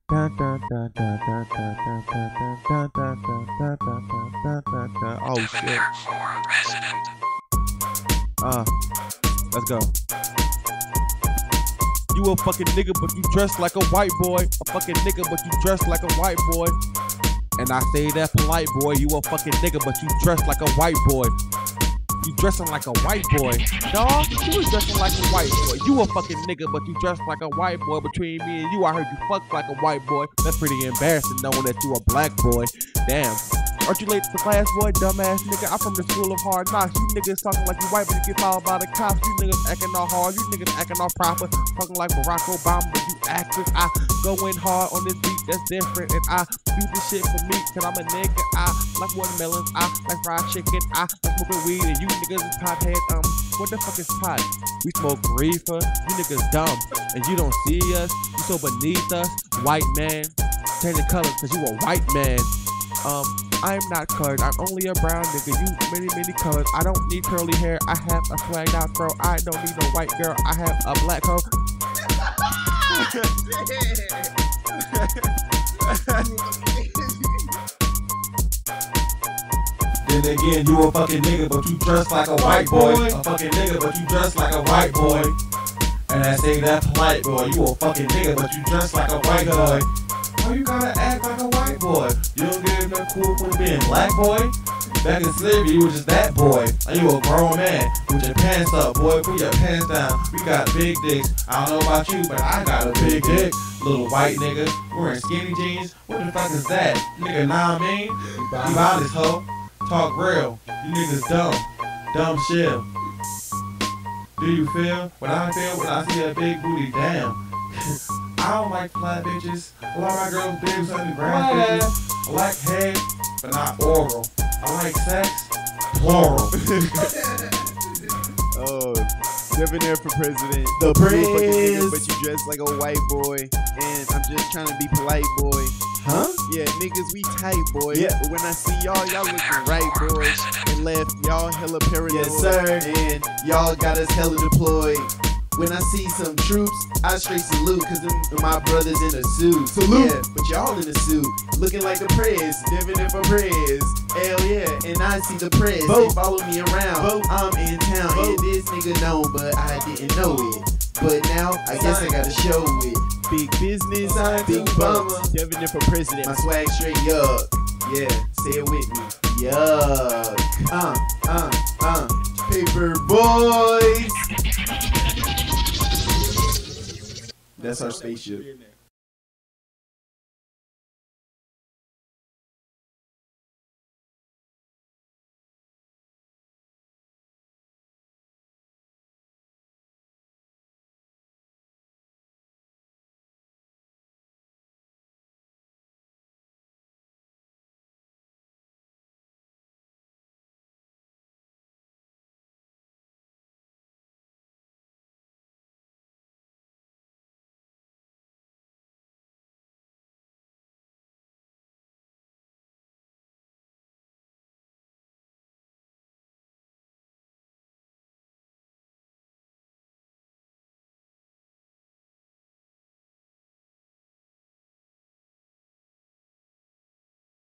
Oh shit. Let's go. You a fucking nigga, but you dress like a white boy. A fucking nigga, but you dress like a white boy. And I say that polite, boy. You a fucking nigga, but you dress like a white boy. You dressing like a white boy. Dog, you was dressing like a white boy. You a fucking nigga, but you dress like a white boy. Between me and you, I heard you fuck like a white boy. That's pretty embarrassing knowing that you a black boy. Damn. Aren't you late to class, boy? Dumbass nigga. I'm from the school of hard knocks. You niggas talking like you white, but you get followed by the cops. You niggas acting all hard. You niggas acting all proper. Talking like Barack Obama, but you actors. I go in hard on this beat that's different. And I do this shit for me, cause I'm a nigga. I like watermelons. I like fried chicken. I like smoking weed. And you niggas is pothead. What the fuck is pot? We smoke reefer. You niggas dumb. And you don't see us. You so beneath us. White man. Change the color cause you a white man. I'm not colored, I'm only a brown nigga. You many colors. I don't need curly hair. I have a swagged out throw. I don't need no white girl. I have a black hoe. Then again, you a fucking nigga, but you dress like a white boy. A fucking nigga, but you dress like a white boy. And I say that polite, boy. You a fucking nigga, but you dress like a white boy. Why you gotta act like a white boy? You don't get no cool for being black, boy? Back in slavery, you was just that boy. Now you a grown man with your pants up, boy. Put your pants down. We got big dicks. I don't know about you, but I got a big dick. Little white nigga wearing skinny jeans. What the fuck is that? Nigga, nah, I mean? You buy this hoe. Talk real. You niggas dumb. Dumb shit. Do you feel what I feel when I see a big booty? Damn. I don't like flat bitches. A lot of my girls big on the ground bitches. I like head, but not oral. I like sex, plural. Oh, Devinare for president. The You a fucking nigga, Prince. but you dress like a white boy. And I'm just trying to be polite, boy. Huh? Yeah, niggas, we tight, boy. Yeah. But when I see y'all looking right, boy. And left, y'all hella paranoid. Yes, sir. And y'all got us hella deployed. When I see some troops, I straight salute, cause them my brothers in a suit. Salute. Yeah, but y'all in a suit, looking like the press, Devinare for press. Hell yeah, and I see the press, Vote. they follow me around. Vote. I'm in town, Vote. and this nigga known, but I didn't know it. But now, I guess I gotta show it. Big business, big bucks, Devinare for president. My swag straight yuck. Yeah, say it with me. Yuck. Paper boys. That's our spaceship.